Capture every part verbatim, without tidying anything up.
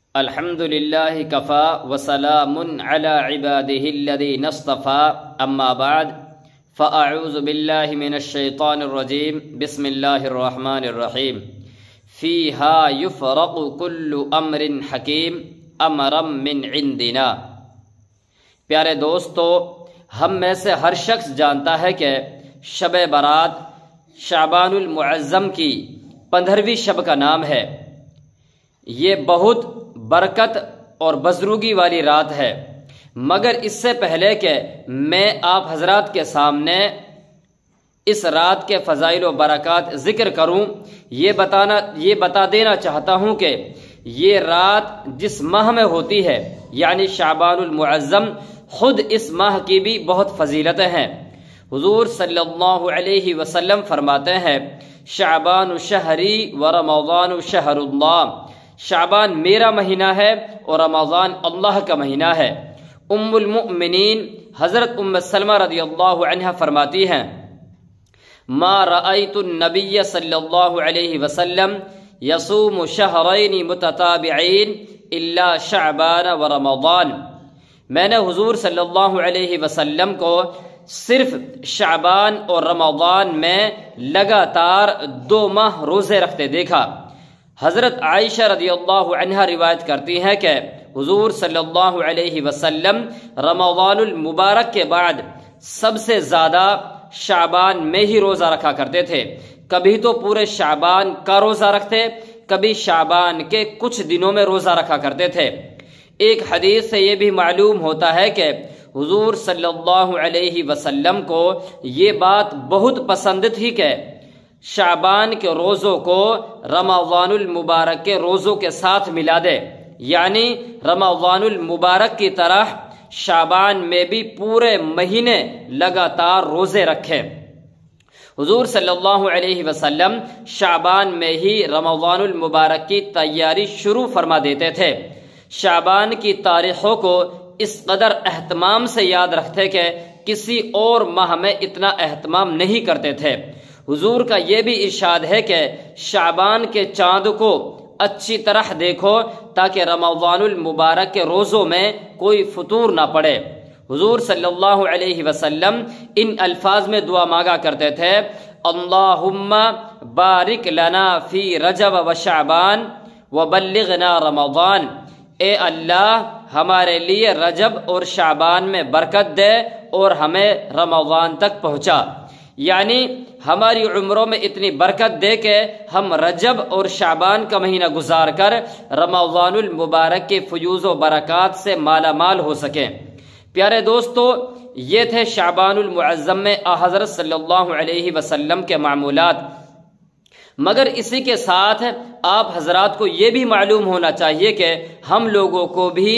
الحمد للہ کفا وسلام علی عبادہ الذین اصطفى اما بعد فاعوذ باللہ من الشیطان الرجیم بسم اللہ الرحمن الرحیم فیہا یفرق کل امر حکیم امرا من عندنا۔ پیارے دوستو، ہم میں سے ہر شخص جانتا ہے کہ شب برات شعبان المعظم کی پندرہویں شب کا نام ہے۔ یہ بہت برکت اور بزرگی والی رات ہے، مگر اس سے پہلے کہ میں آپ حضرات کے سامنے اس رات کے فضائل و برکات ذکر کروں، یہ بتانا یہ بتا دینا چاہتا ہوں کہ یہ رات جس ماہ میں ہوتی ہے یعنی شعبان المعظم، خود اس ماہ کی بھی بہت فضیلتیں ہیں۔ حضور صلی اللہ علیہ وسلم فرماتے ہیں، شعبان شہری و رمضان شہر اللہ، شعبان میرا مہینہ ہے اور رمضان اللہ کا مہینہ ہے۔ ام المؤمنین حضرت ام سلمہ رضی اللہ عنہ فرماتی ہیں، ما رأیت النبی صلی اللہ علیہ وسلم یصوم شہرین متتابعین الا شعبان و رمضان۔ میں نے حضور صلی اللہ علیہ وسلم کو صرف شعبان اور رمضان میں لگاتار دو ماہ روزے رکھتے دیکھا۔ حضرت عائشہ رضی اللہ عنہ روایت کرتی ہیں کہ حضور صلی اللہ علیہ وسلم رمضان المبارک کے بعد سب سے زیادہ شعبان میں ہی روزہ رکھا کرتے تھے۔ کبھی تو پورے شعبان کا روزہ رکھتے، کبھی شعبان کے کچھ دنوں میں روزہ رکھا کرتے تھے۔ ایک حدیث سے یہ بھی معلوم ہوتا ہے کہ حضور صلی اللہ علیہ وسلم کو یہ بات بہت پسند تھی کہ شعبان کے روزوں کو رمضان المبارک کے روزوں کے ساتھ ملا دے، یعنی رمضان المبارک کی طرح شعبان میں بھی پورے مہینے لگاتار روزے رکھے۔ حضور صلی اللہ علیہ وسلم شعبان میں ہی رمضان المبارک کی تیاری شروع فرما دیتے تھے۔ شعبان کی تاریخوں کو اس قدر اہتمام سے یاد رکھتے کہ کسی اور ماہ میں اتنا اہتمام نہیں کرتے تھے۔ حضور کا یہ بھی ارشاد ہے کہ شعبان کے چاند کو اچھی طرح دیکھو تاکہ رمضان المبارک کے روزوں میں کوئی فطور نہ پڑے۔ حضور صلی اللہ علیہ وسلم ان الفاظ میں دعا مانگا کرتے تھے، اللہم بارک لنا فی رجب و شعبان وبلغنا رمضان۔ اے اللہ، ہمارے لیے رجب اور شعبان میں برکت دے اور ہمیں رمضان تک پہنچا، یعنی ہماری عمروں میں اتنی برکت دے کہ ہم رجب اور شعبان کا مہینہ گزار کر رمضان المبارک کے فیوز و برکات سے مالا مال ہو سکیں۔ پیارے دوستو، یہ تھے شعبان المعظم میں حضرت صلی اللہ علیہ وسلم کے معمولات، مگر اسی کے ساتھ آپ حضرات کو یہ بھی معلوم ہونا چاہیے کہ ہم لوگوں کو بھی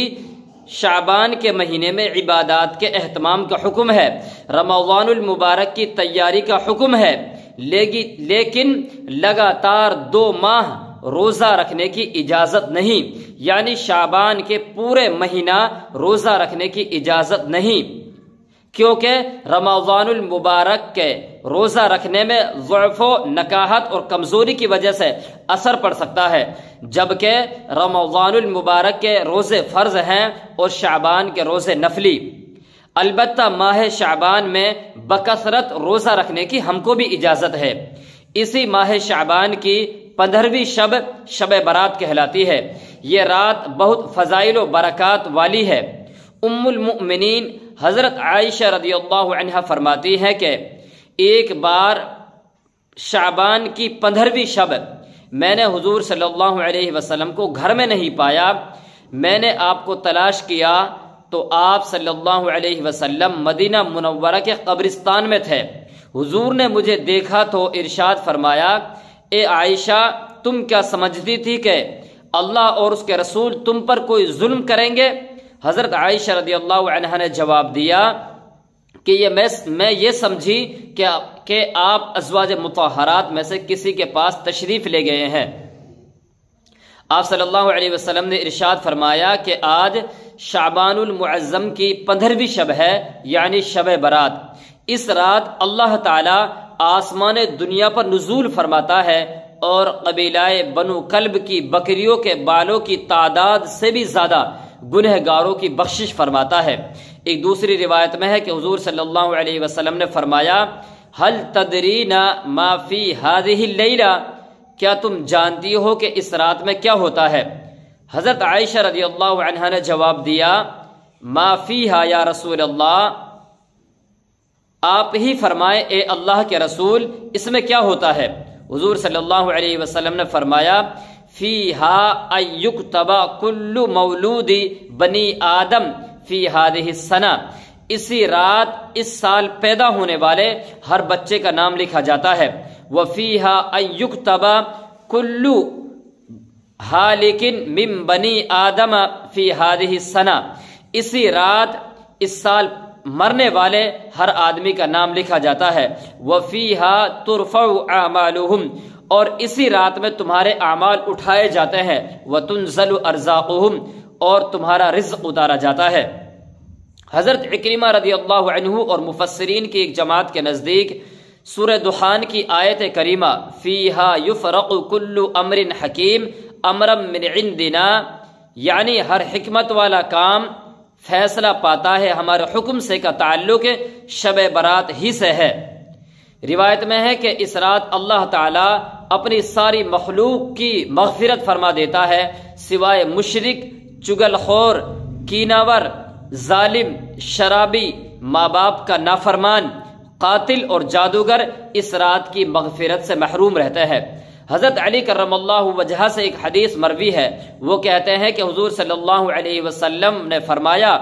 شعبان کے مہینے میں عبادات کے اہتمام کا حکم ہے، رمضان المبارک کی تیاری کا حکم ہے، لیکن لگاتار دو ماہ روزہ رکھنے کی اجازت نہیں، یعنی شعبان کے پورے مہینہ روزہ رکھنے کی اجازت نہیں، کیونکہ رمضان المبارک کے روزہ رکھنے میں ضعف و نکاہت اور کمزوری کی وجہ سے اثر پڑ سکتا ہے، جبکہ رمضان المبارک کے روزے فرض ہیں اور شعبان کے روزے نفلی۔ البتہ ماہ شعبان میں بکثرت روزہ رکھنے کی ہم کو بھی اجازت ہے۔ اسی ماہ شعبان کی پندرہویں شب شب برات کہلاتی ہے۔ یہ رات بہت فضائل و برکات والی ہے۔ ام المؤمنین حضرت عائشہ رضی اللہ عنہ فرماتی ہے کہ ایک بار شعبان کی پندرہویں شب میں نے حضور صلی اللہ علیہ وسلم کو گھر میں نہیں پایا۔ میں نے آپ کو تلاش کیا تو آپ صلی اللہ علیہ وسلم مدینہ منورہ کے قبرستان میں تھے۔ حضور نے مجھے دیکھا تو ارشاد فرمایا، اے عائشہ، تم کیا سمجھتی تھی کہ اللہ اور اس کے رسول تم پر کوئی ظلم کریں گے؟ حضرت عائشہ رضی اللہ عنہ نے جواب دیا کہ یہ میں میں یہ سمجھی کہ کہ آپ ازواج مطہرات میں سے کسی کے پاس تشریف لے گئے ہیں۔ آپ صلی اللہ علیہ وسلم نے ارشاد فرمایا کہ آج شعبان المعظم کی پندرہویں شب ہے، یعنی شب برات۔ اس رات اللہ تعالی آسمان دنیا پر نزول فرماتا ہے اور قبیلہ بنو کلب کی بکریوں کے بالوں کی تعداد سے بھی زیادہ گنہگاروں کی بخشش فرماتا ہے۔ ایک دوسری روایت میں ہے کہ حضور صلی اللہ علیہ وسلم نے فرمایا ہل تدرین ما فی هذه اللیلہ، کیا تم جانتی ہو کہ اس رات میں کیا ہوتا ہے؟ حضرت عائشہ رضی اللہ عنہا نے جواب دیا ما فیہا یا رسول اللہ، آپ ہی فرمائے اے اللہ کے رسول اس میں کیا ہوتا ہے؟ حضور صلی اللہ علیہ وسلم نے فرمایا فیہا ان یکتب کل مولود بنی آدم فی ہذہ السنہ، اسی رات اس سال پیدا ہونے والے ہر بچے کا نام لکھا جاتا ہے۔ وفیہا ان یکتب کل ہالک من بنی آدم فی ہذہ السنہ، اسی رات اس سال مرنے والے ہر آدمی کا نام لکھا جاتا ہے۔ وفیہا ترفع اعمالہم، اور اسی رات میں تمہارے اعمال اٹھائے جاتے ہیں۔ وتنزل ارزاقہم، اور تمہارا رزق اتارا جاتا ہے۔ حضرت عکرمہ رضی اللہ عنہ اور مفسرین کی ایک جماعت کے نزدیک سورہ دخان کی آیت کریمہ فیہا یفرق کل امر حکیم امرا من عندنا، یعنی ہر حکمت والا کام فیصلہ پاتا ہے ہمارے حکم سے کا تعلق شب برات ہی سے ہے۔ روایت میں ہے کہ اس رات اللہ تعالی اپنی ساری مخلوق کی مغفرت فرما دیتا ہے سوائے مشرک، چگل خور، کیناور، ظالم، شرابی، ماں باپ کا نافرمان، قاتل اور جادوگر اس رات کی مغفرت سے محروم رہتے ہیں۔ حضرت علی کرم اللہ وجہہ سے ایک حدیث مروی ہے، وہ کہتے ہیں کہ حضور صلی اللہ علیہ وسلم نے فرمایا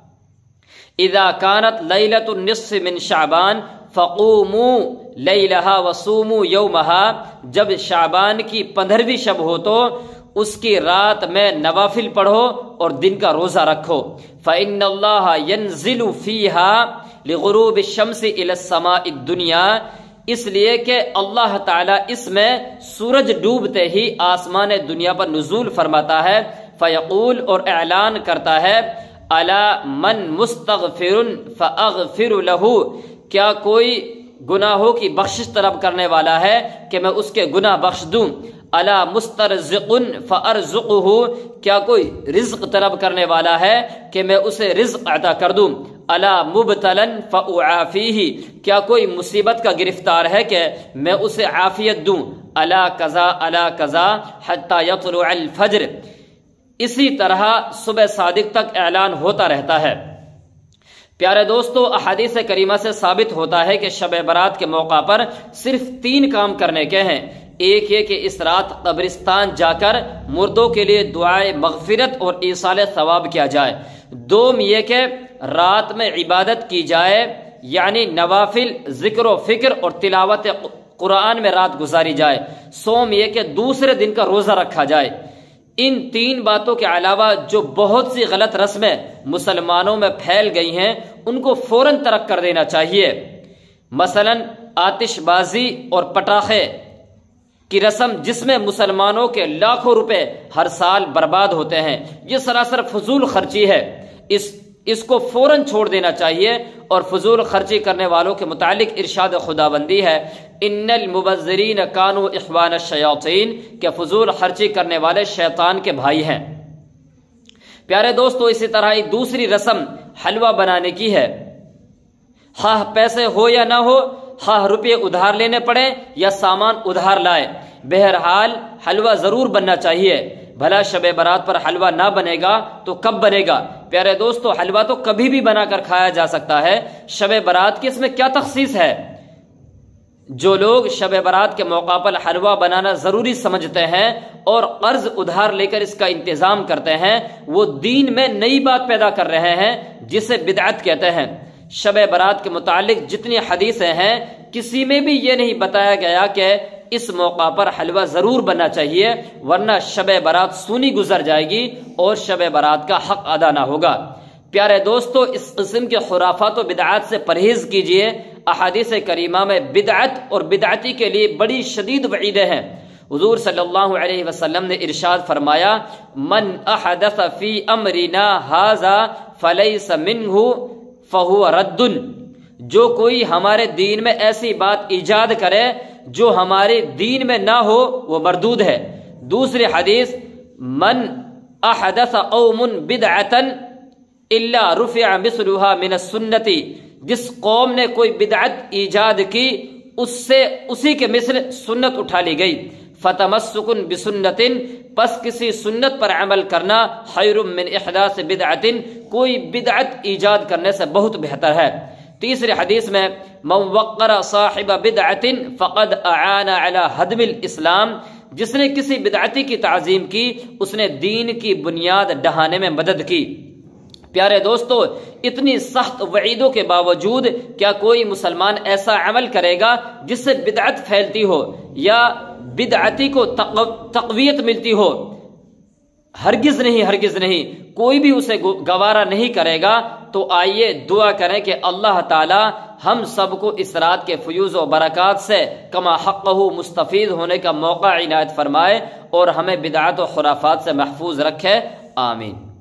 اذا كانت لیلۃ النصف من شعبان فقوموا لیلہا وصوموا یومہا، جب شعبان کی پندرہویں شب ہو تو اس کی رات میں نوافل پڑھو اور دن کا روزہ رکھو۔ فإن اللہ ينزل فیہا لغروب الشمس الى السماء الدنیا، اس لیے کہ اللہ تعالیٰ اس میں سورج ڈوبتے ہی آسمان دنیا پر نزول فرماتا ہے۔ فیقول، اور اعلان کرتا ہے الا من مستغفر فاغفر لہ، کیا کوئی گناہوں کی بخشش طلب کرنے والا ہے کہ میں اس کے گناہ بخش دوں؟ الا مسترزق فارزقہ، کیا کوئی رزق طلب کرنے والا ہے کہ میں اسے رزق عطا کر دوں؟ الا مبتلا فاعافیہ، کیا کوئی مصیبت کا گرفتار ہے کہ میں اسے عافیت دوں؟ الا کذا الا کذا حتی یطلع الفجر، اسی طرح صبح صادق تک اعلان ہوتا رہتا ہے۔ پیارے دوستو، احادیث کریمہ سے ثابت ہوتا ہے کہ شب برات کے موقع پر صرف تین کام کرنے کے ہیں۔ ایک یہ کہ اس رات قبرستان جا کر مردوں کے لیے دعائے مغفرت اور ایصال ثواب کیا جائے۔ دوم یہ کہ رات میں عبادت کی جائے، یعنی نوافل، ذکر و فکر اور تلاوت قرآن میں رات گزاری جائے۔ سوم یہ کہ دوسرے دن کا روزہ رکھا جائے۔ ان تین باتوں کے علاوہ جو بہت سی غلط رسمیں مسلمانوں میں پھیل گئی ہیں ان کو فوراً ترک کر دینا چاہیے۔ مثلا آتش بازی اور پٹاخے کی رسم، جس میں مسلمانوں کے لاکھوں روپے ہر سال برباد ہوتے ہیں، یہ سراسر فضول خرچی ہے۔ اس اس کو فوراً چھوڑ دینا چاہیے۔ اور فضول خرچی کرنے والوں کے متعلق ارشاد خداوندی ہے ان المبذرین کانوا اخوان الشیاطین، کہ فضول خرچی کرنے والے شیطان کے بھائی ہیں۔ پیارے دوستو، اسی طرح ایک دوسری رسم حلوہ بنانے کی ہے۔ خواہ پیسے ہو یا نہ ہو، خواہ روپے ادھار لینے پڑے یا سامان ادھار لائے، بہرحال حلوہ ضرور بننا چاہیے۔ بھلا شب برات پر حلوہ نہ بنے گا تو کب بنے گا؟ پیارے دوستو، حلوہ تو کبھی بھی بنا کر کھایا جا سکتا ہے، شب برات کی اس میں کیا تخصیص ہے؟ جو لوگ شب برات کے موقع پر حلوہ بنانا ضروری سمجھتے ہیں اور قرض ادھار لے کر اس کا انتظام کرتے ہیں، وہ دین میں نئی بات پیدا کر رہے ہیں جسے بدعت کہتے ہیں۔ شب برات کے متعلق جتنی حدیثیں ہیں، کسی میں بھی یہ نہیں بتایا گیا کہ اس موقع پر حلوہ ضرور بننا چاہیے، ورنہ شب برات سونی گزر جائے گی اور شب برات کا حق ادا نہ ہوگا۔ پیارے دوستو، اس قسم کے خرافات و بدعات سے پرہیز کیجیے۔ احادیث کریمہ میں بدعت اور بدعتی کے لیے بڑی شدید وعیدیں ہیں۔ حضور صلی اللہ علیہ وسلم نے ارشاد فرمایا من احدث فی امرنا ھذا فلیس منہ فہو رد، جو کوئی ہمارے دین میں ایسی بات ایجاد کرے جو ہمارے دین میں نہ ہو وہ مردود ہے۔ دوسری حدیث من احدث قوم بدعتا الا رفع مثلها من السنت، جس قوم نے کوئی بدعت ایجاد کی اس سے اسی کے مثل سنت اٹھا لی گئی۔ فتمسک بسنت، پس کسی سنت پر عمل کرنا، خیر من احداث بدعت، کوئی بدعت ایجاد کرنے سے بہت بہتر ہے۔ تیسری حدیث میں من وقر صاحب بدعت فقد اعان علی ہدم الاسلام، جس نے کسی بدعتی کی تعظیم کی اس نے دین کی بنیاد ڈھانے میں مدد کی۔ پیارے دوستو، اتنی سخت وعیدوں کے باوجود کیا کوئی مسلمان ایسا عمل کرے گا جس سے بدعت پھیلتی ہو یا بدعتی کو تقویت ملتی ہو؟ ہرگز نہیں، ہرگز نہیں، کوئی بھی اسے گوارا نہیں کرے گا۔ تو آئیے دعا کریں کہ اللہ تعالی ہم سب کو اس رات کے فیوز و برکات سے کما حقہ مستفید ہونے کا موقع عنایت فرمائے اور ہمیں بدعت و خرافات سے محفوظ رکھے، آمین۔